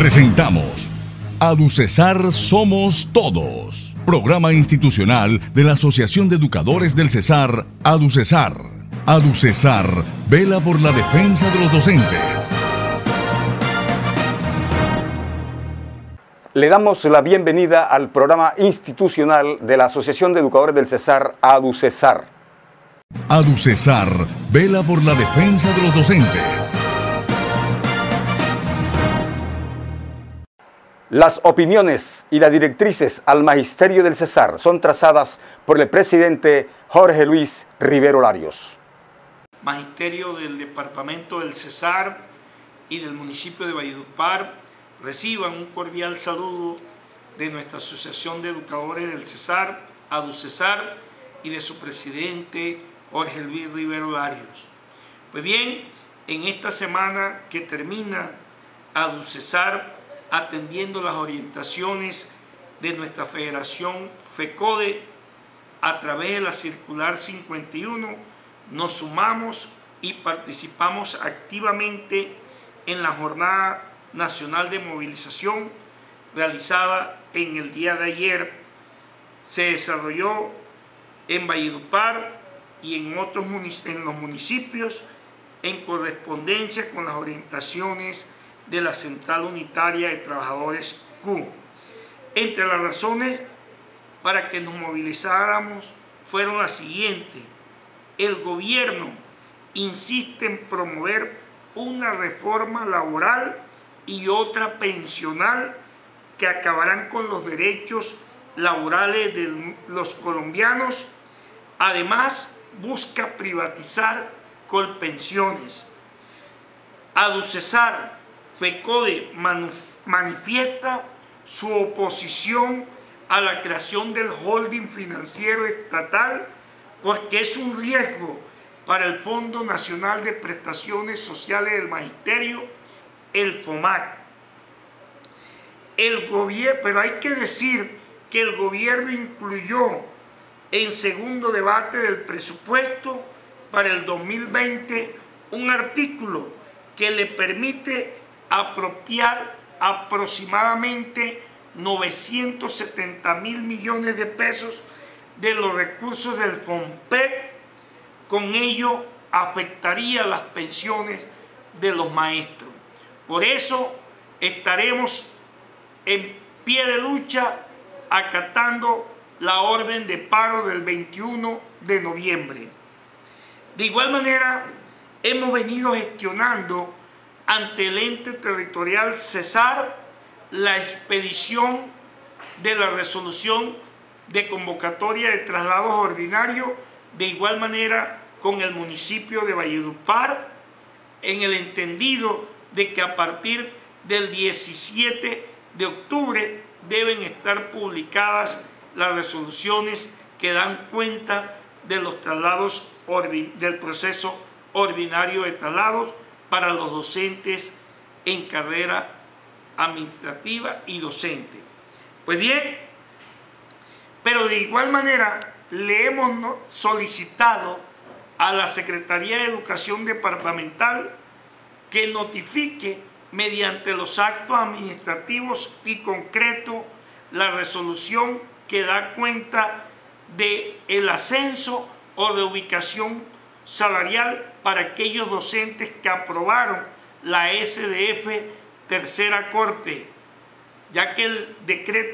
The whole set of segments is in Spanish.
Presentamos AduCesar Somos Todos, programa institucional de la Asociación de Educadores del Cesar, AduCesar. AduCesar vela por la defensa de los docentes. Le damos la bienvenida al programa institucional de la Asociación de Educadores del Cesar, AduCesar. AduCesar vela por la defensa de los docentes. Las opiniones y las directrices al Magisterio del Cesar son trazadas por el presidente Jorge Luis Rivero Larios. Magisterio del Departamento del Cesar y del municipio de Valledupar, reciban un cordial saludo de nuestra Asociación de Educadores del Cesar, AduCesar, y de su presidente Jorge Luis Rivero Larios. Pues bien, en esta semana que termina, AduCesar, atendiendo las orientaciones de nuestra federación FECODE, a través de la circular 51, nos sumamos y participamos activamente en la Jornada Nacional de Movilización realizada en el día de ayer. Se desarrolló en Valledupar y en los municipios en correspondencia con las orientaciones de la Central Unitaria de Trabajadores Q. Entre las razones para que nos movilizáramos fueron las siguientes. El gobierno insiste en promover una reforma laboral y otra pensional que acabarán con los derechos laborales de los colombianos. Además, busca privatizar Colpensiones. AduCesar FECODE manifiesta su oposición a la creación del holding financiero estatal porque es un riesgo para el Fondo Nacional de Prestaciones Sociales del Magisterio, el FOMAC. Pero hay que decir que el gobierno incluyó en segundo debate del presupuesto para el 2020 un artículo que le permite apropiar aproximadamente 970.000 millones de pesos de los recursos del FOMPEC. Con ello afectaría las pensiones de los maestros. Por eso estaremos en pie de lucha acatando la orden de paro del 21 de noviembre. De igual manera, hemos venido gestionando ante el ente territorial Cesar la expedición de la resolución de convocatoria de traslados ordinarios, de igual manera con el municipio de Valledupar, en el entendido de que a partir del 17 de octubre deben estar publicadas las resoluciones que dan cuenta de los traslados del proceso ordinario de traslados para los docentes en carrera administrativa y docente. Pues bien, pero de igual manera le hemos solicitado a la Secretaría de Educación Departamental que notifique mediante los actos administrativos y concretos la resolución que da cuenta del ascenso o de ubicación salarial para aquellos docentes que aprobaron la SDF Tercera Corte, ya que el decreto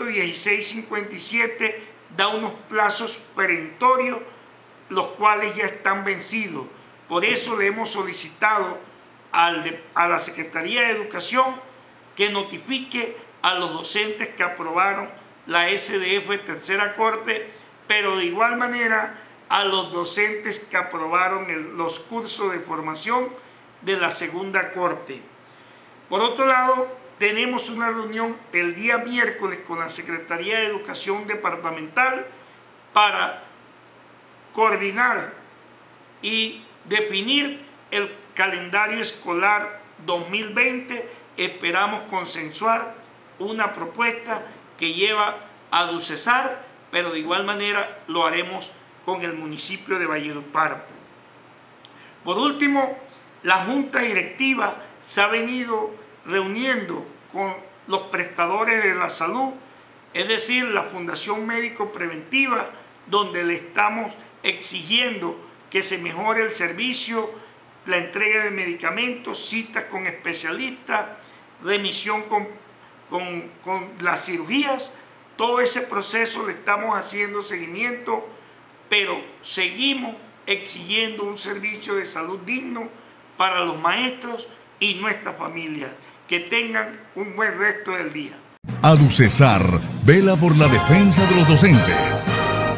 1657 da unos plazos perentorios, los cuales ya están vencidos. Por eso le hemos solicitado a la Secretaría de Educación que notifique a los docentes que aprobaron la SDF Tercera Corte, pero de igual manera a los docentes que aprobaron los cursos de formación de la Segunda Corte. Por otro lado, tenemos una reunión el día miércoles con la Secretaría de Educación Departamental para coordinar y definir el calendario escolar 2020. Esperamos consensuar una propuesta que lleva a AduCesar, pero de igual manera lo haremos con el municipio de Valledupar. Por último, la Junta Directiva se ha venido reuniendo con los prestadores de la salud, es decir, la Fundación Médico Preventiva, donde le estamos exigiendo que se mejore el servicio, la entrega de medicamentos, citas con especialistas, remisión con las cirugías. Todo ese proceso le estamos haciendo seguimiento, pero seguimos exigiendo un servicio de salud digno para los maestros y nuestras familias. Que tengan un buen resto del día. ADUCESAR vela por la defensa de los docentes.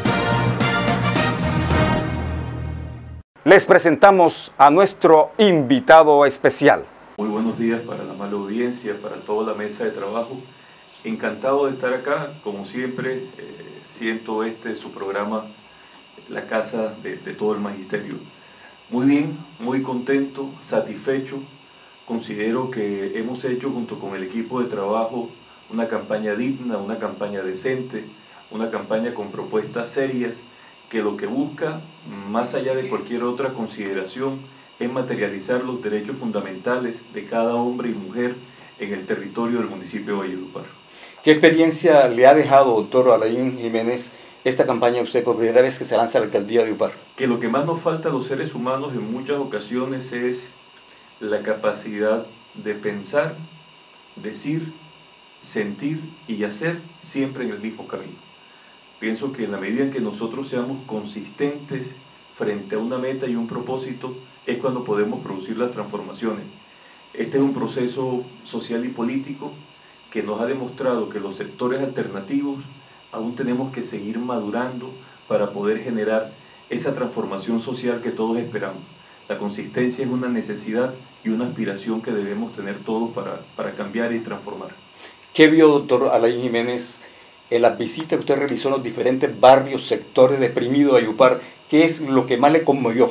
Les presentamos a nuestro invitado especial. Muy buenos días para la amable audiencia, para toda la mesa de trabajo. Encantado de estar acá, como siempre, siento su programa, la casa de todo el magisterio. Muy bien, muy contento, satisfecho. Considero que hemos hecho junto con el equipo de trabajo una campaña digna, una campaña decente, una campaña con propuestas serias, que lo que busca, más allá de cualquier otra consideración, es materializar los derechos fundamentales de cada hombre y mujer en el territorio del municipio de Valledupar. ¿Qué experiencia le ha dejado, doctor Alain Jiménez, esta campaña a usted por primera vez que se lanza a la alcaldía de Valledupar? Que lo que más nos falta a los seres humanos en muchas ocasiones es la capacidad de pensar, decir, sentir y hacer siempre en el mismo camino. Pienso que en la medida en que nosotros seamos consistentes frente a una meta y un propósito, es cuando podemos producir las transformaciones. Este es un proceso social y político que nos ha demostrado que los sectores alternativos aún tenemos que seguir madurando para poder generar esa transformación social que todos esperamos. La consistencia es una necesidad y una aspiración que debemos tener todos para cambiar y transformar. ¿Qué vio, doctor Alain Jiménez, en las visitas que usted realizó en los diferentes barrios, sectores deprimidos de Valledupar? ¿Qué es lo que más le conmovió?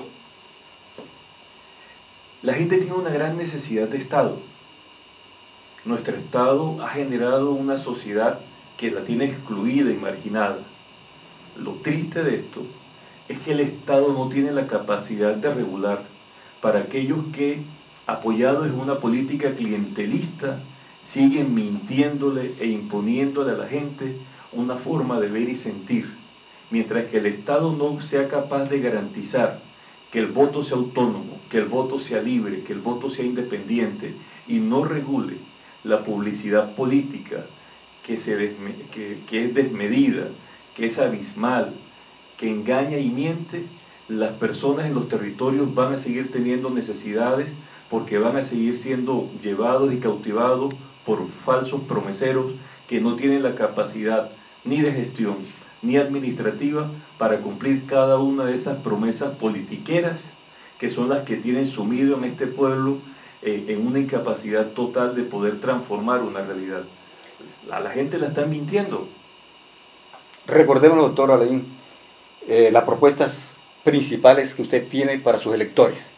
La gente tiene una gran necesidad de Estado. Nuestro Estado ha generado una sociedad que la tiene excluida y marginada. Lo triste de esto es que el Estado no tiene la capacidad de regular para aquellos que, apoyados en una política clientelista, siguen mintiéndole e imponiéndole a la gente una forma de ver y sentir, mientras que el Estado no sea capaz de garantizar que el voto sea autónomo, que el voto sea libre, que el voto sea independiente y no regule la publicidad política que es desmedida, que es abismal, que engaña y miente. Las personas en los territorios van a seguir teniendo necesidades porque van a seguir siendo llevados y cautivados por falsos promeseros que no tienen la capacidad ni de gestión ni administrativa para cumplir cada una de esas promesas politiqueras que son las que tienen sumido en este pueblo en una incapacidad total de poder transformar una realidad. A la gente la están mintiendo. Recordemos, doctor Alain, las propuestas principales que usted tiene para sus electores.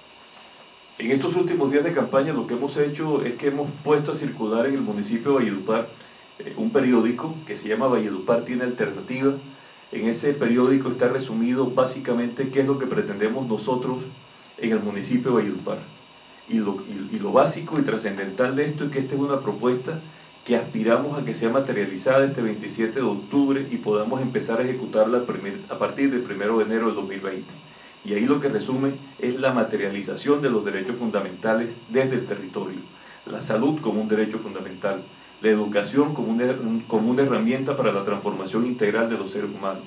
En estos últimos días de campaña lo que hemos hecho es que hemos puesto a circular en el municipio de Valledupar un periódico que se llama Valledupar Tiene Alternativa. En ese periódico está resumido básicamente qué es lo que pretendemos nosotros en el municipio de Valledupar. Y lo básico y trascendental de esto es que esta es una propuesta que aspiramos a que sea materializada este 27 de octubre y podamos empezar a ejecutarla a partir del 1 de enero del 2020. Y ahí lo que resume es la materialización de los derechos fundamentales desde el territorio. La salud como un derecho fundamental, la educación como una herramienta para la transformación integral de los seres humanos.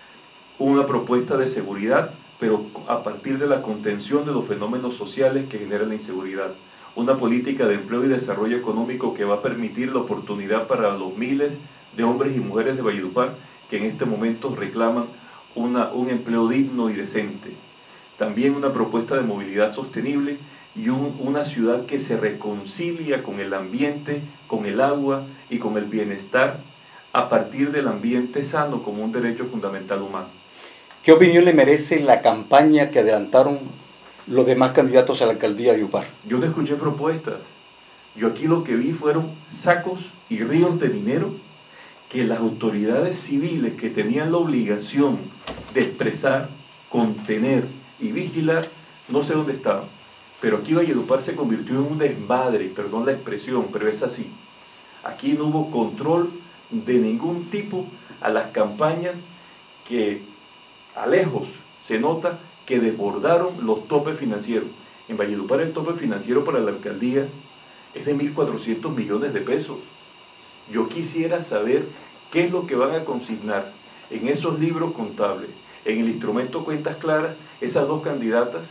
Una propuesta de seguridad, pero a partir de la contención de los fenómenos sociales que generan la inseguridad. Una política de empleo y desarrollo económico que va a permitir la oportunidad para los miles de hombres y mujeres de Valledupar que en este momento reclaman un empleo digno y decente. También una propuesta de movilidad sostenible y una ciudad que se reconcilia con el ambiente, con el agua y con el bienestar a partir del ambiente sano como un derecho fundamental humano. ¿Qué opinión le merece la campaña que adelantaron los demás candidatos a la alcaldía de Valledupar? Yo no escuché propuestas. Yo aquí lo que vi fueron sacos y ríos de dinero que las autoridades civiles que tenían la obligación de expresar, contener y vigilar, no sé dónde estaban. Pero aquí Valledupar se convirtió en un desmadre, perdón la expresión, pero es así. Aquí no hubo control de ningún tipo a las campañas que a lejos se nota que desbordaron los topes financieros. En Valledupar el tope financiero para la alcaldía es de 1.400 millones de pesos. Yo quisiera saber qué es lo que van a consignar en esos libros contables, en el instrumento Cuentas Claras, esas dos candidaturas,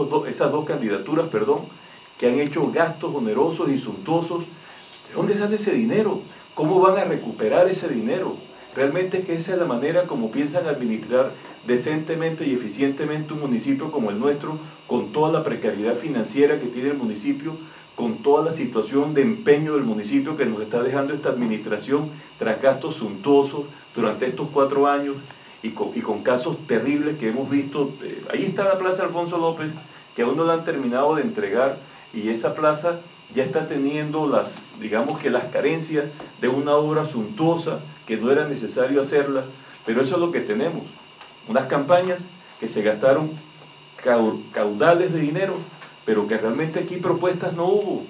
que han hecho gastos onerosos y suntuosos. ¿De dónde sale ese dinero? ¿Cómo van a recuperar ese dinero? Realmente es que esa es la manera como piensan administrar decentemente y eficientemente un municipio como el nuestro, con toda la precariedad financiera que tiene el municipio, con toda la situación de empeño del municipio que nos está dejando esta administración tras gastos suntuosos durante estos 4 años y con casos terribles que hemos visto. Ahí está la Plaza Alfonso López, que aún no la han terminado de entregar, y esa plaza ya está teniendo digamos que las carencias de una obra suntuosa que no era necesario hacerla, pero eso es lo que tenemos, unas campañas que se gastaron caudales de dinero, pero que realmente aquí propuestas no hubo.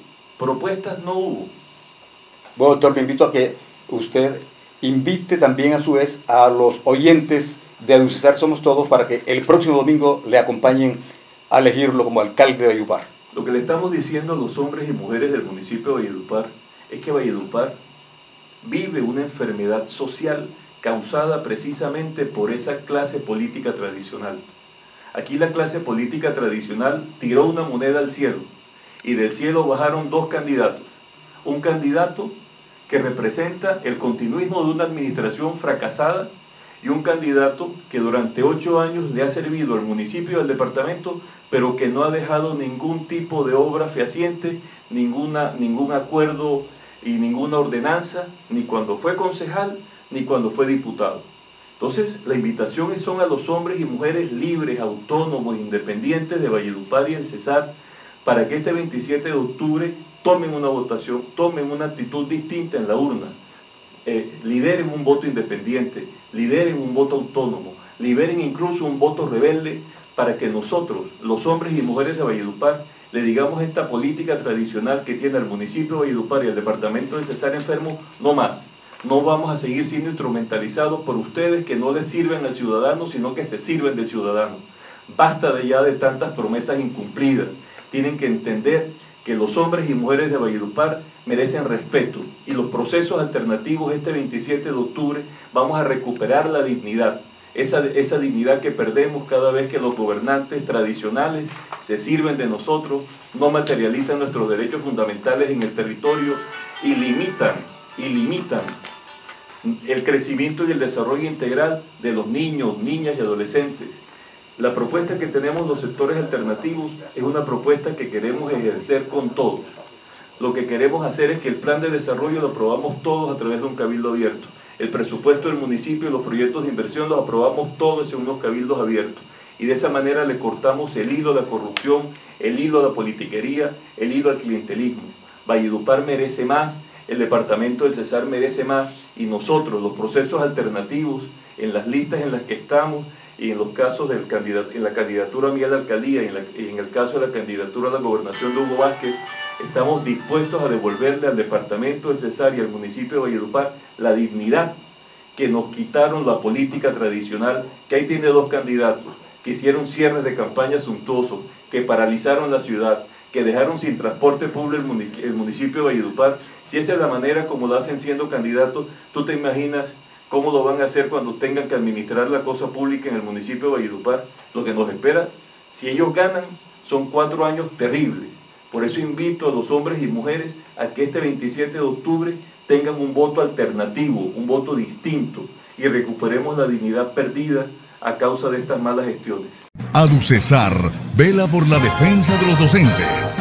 Bueno, doctor, me invito a que usted invite también a su vez a los oyentes de ADUCESAR Somos Todos para que el próximo domingo le acompañen a elegirlo como alcalde de Valledupar. Lo que le estamos diciendo a los hombres y mujeres del municipio de Valledupar es que Valledupar vive una enfermedad social causada precisamente por esa clase política tradicional. Aquí la clase política tradicional tiró una moneda al cielo y del cielo bajaron 2 candidatos. Un candidato que representa el continuismo de una administración fracasada y un candidato que durante 8 años le ha servido al municipio y al departamento, pero que no ha dejado ningún tipo de obra fehaciente, ningún acuerdo y ninguna ordenanza, ni cuando fue concejal, ni cuando fue diputado. Entonces, la invitación son a los hombres y mujeres libres, autónomos, independientes de Valledupar y el Cesar, para que este 27 de octubre tomen una votación, tomen una actitud distinta en la urna, lideren un voto independiente, lideren un voto autónomo, lideren incluso un voto rebelde, para que nosotros, los hombres y mujeres de Valledupar, le digamos a esta política tradicional que tiene el municipio de Valledupar y el departamento del Cesar enfermo, no más. No vamos a seguir siendo instrumentalizados por ustedes que no les sirven al ciudadano, sino que se sirven del ciudadano. Basta de tantas promesas incumplidas. Tienen que entender que los hombres y mujeres de Valledupar merecen respeto, y los procesos alternativos este 27 de octubre vamos a recuperar la dignidad. Esa dignidad que perdemos cada vez que los gobernantes tradicionales se sirven de nosotros, no materializan nuestros derechos fundamentales en el territorio y limitan el crecimiento y el desarrollo integral de los niños, niñas y adolescentes. La propuesta que tenemos los sectores alternativos es una propuesta que queremos ejercer con todos. Lo que queremos hacer es que el plan de desarrollo lo aprobamos todos a través de un cabildo abierto. El presupuesto del municipio y los proyectos de inversión los aprobamos todos en unos cabildos abiertos. Y de esa manera le cortamos el hilo a la corrupción, el hilo a la politiquería, el hilo al clientelismo. Valledupar merece más, el departamento del Cesar merece más, y nosotros, los procesos alternativos, en las listas en las que estamos, y en los casos en la candidatura mía a la alcaldía y en el caso de la candidatura a la gobernación de Hugo Vázquez, estamos dispuestos a devolverle al departamento del Cesar y al municipio de Valledupar la dignidad que nos quitaron la política tradicional, que ahí tiene 2 candidatos, que hicieron cierres de campaña suntuosos, que paralizaron la ciudad, que dejaron sin transporte público el municipio de Valledupar. Si esa es la manera como lo hacen siendo candidatos, ¿tú te imaginas cómo lo van a hacer cuando tengan que administrar la cosa pública en el municipio de Valledupar? Lo que nos espera, si ellos ganan, son 4 años terribles. Por eso invito a los hombres y mujeres a que este 27 de octubre tengan un voto alternativo, un voto distinto, y recuperemos la dignidad perdida a causa de estas malas gestiones. ADUCESAR vela por la defensa de los docentes.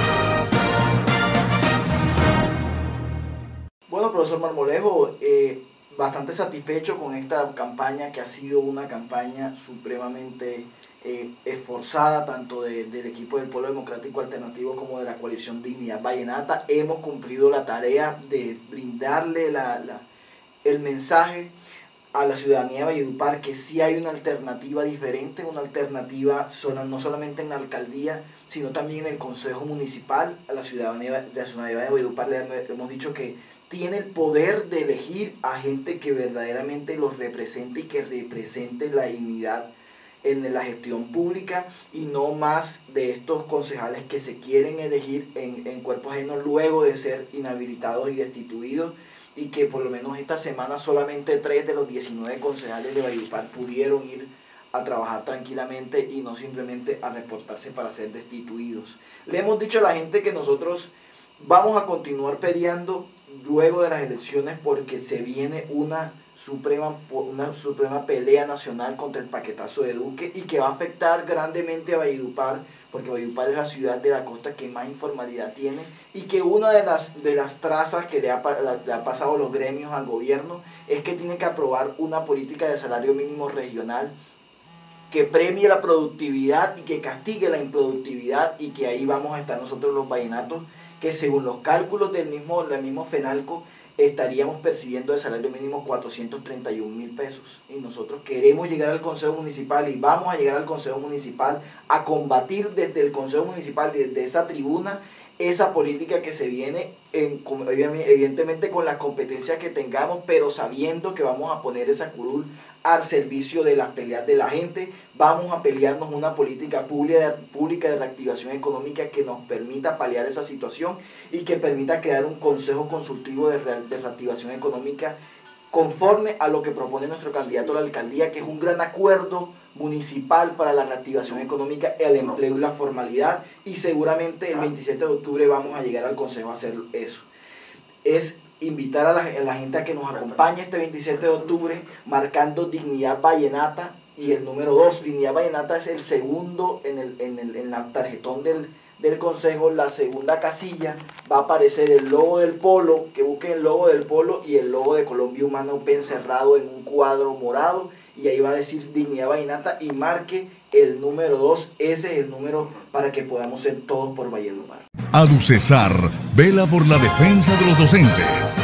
Bueno, profesor Marmolejo, bastante satisfecho con esta campaña, que ha sido una campaña supremamente esforzada, tanto del equipo del Polo Democrático Alternativo como de la coalición Dignidad Vallenata. Hemos cumplido la tarea de brindarle el mensaje a la ciudadanía de Valledupar que sí hay una alternativa diferente, una alternativa no solamente en la alcaldía, sino también en el Consejo Municipal. A la ciudadanía de Valledupar le hemos dicho que tiene el poder de elegir a gente que verdaderamente los represente y que represente la dignidad en la gestión pública, y no más de estos concejales que se quieren elegir en cuerpo ajeno luego de ser inhabilitados y destituidos, y que por lo menos esta semana solamente 3 de los 19 concejales de Valledupar pudieron ir a trabajar tranquilamente y no simplemente a reportarse para ser destituidos. Le hemos dicho a la gente que nosotros vamos a continuar peleando luego de las elecciones porque se viene una suprema pelea nacional contra el paquetazo de Duque, y que va a afectar grandemente a Valledupar, porque Valledupar es la ciudad de la costa que más informalidad tiene, y que una de las trazas que le ha pasado los gremios al gobierno es que tiene que aprobar una política de salario mínimo regional que premie la productividad y que castigue la improductividad, y que ahí vamos a estar nosotros los vallenatos, que según los cálculos del mismo FENALCO estaríamos percibiendo de salario mínimo 431.000 pesos, y nosotros queremos llegar al Consejo Municipal y vamos a llegar al Consejo Municipal a combatir desde el Consejo Municipal, desde esa tribuna, esa política que se viene, evidentemente con las competencias que tengamos, pero sabiendo que vamos a poner esa curul al servicio de las peleas de la gente. Vamos a pelearnos una política pública de reactivación económica que nos permita paliar esa situación y que permita crear un consejo consultivo de reactivación económica conforme a lo que propone nuestro candidato a la alcaldía, que es un gran acuerdo municipal para la reactivación económica, el empleo y la formalidad, y seguramente el 27 de octubre vamos a llegar al consejo a hacer eso. Es invitar a la gente a que nos acompañe este 27 de octubre marcando Dignidad Vallenata, y el número 2, Dignidad Vallenata, es el segundo en la tarjetón del consejo. La segunda casilla va a aparecer el logo del polo, que busquen el logo del polo y el logo de Colombia Humana UP encerrado en un cuadro morado, y ahí va a decir Dignidad Vallenata, y marque el número 2, ese es el número para que podamos ser todos por Valledupar. ADUCESAR vela por la defensa de los docentes.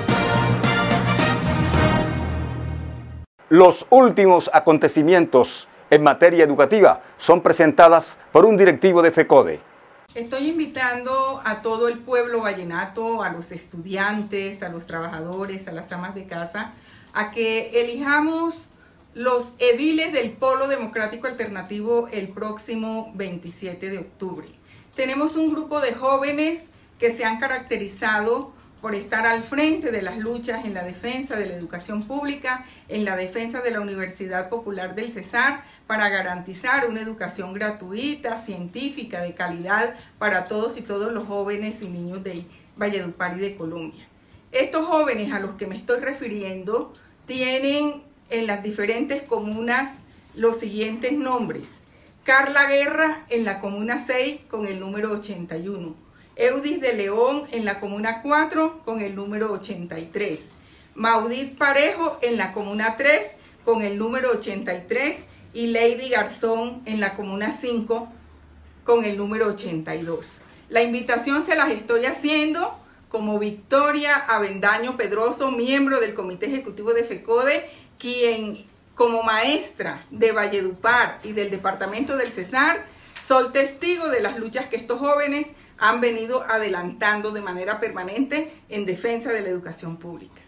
Los últimos acontecimientos en materia educativa son presentadas por un directivo de FECODE. Estoy invitando a todo el pueblo vallenato, a los estudiantes, a los trabajadores, a las amas de casa, a que elijamos los ediles del Polo Democrático Alternativo el próximo 27 de octubre. Tenemos un grupo de jóvenes que se han caracterizado por estar al frente de las luchas en la defensa de la educación pública, en la defensa de la Universidad Popular del Cesar, para garantizar una educación gratuita, científica, de calidad para todos y todos los jóvenes y niños de Valledupar y de Colombia. Estos jóvenes a los que me estoy refiriendo tienen en las diferentes comunas los siguientes nombres: Carla Guerra en la comuna 6 con el número 81, Eudis de León en la comuna 4 con el número 83, Maudit Parejo en la comuna 3 con el número 83 y Lady Garzón en la comuna 5 con el número 82. La invitación se las estoy haciendo como Victoria Avendaño Pedroso, miembro del Comité Ejecutivo de FECODE, quien como maestra de Valledupar y del departamento del Cesar, soy testigo de las luchas que estos jóvenes han venido adelantando de manera permanente en defensa de la educación pública.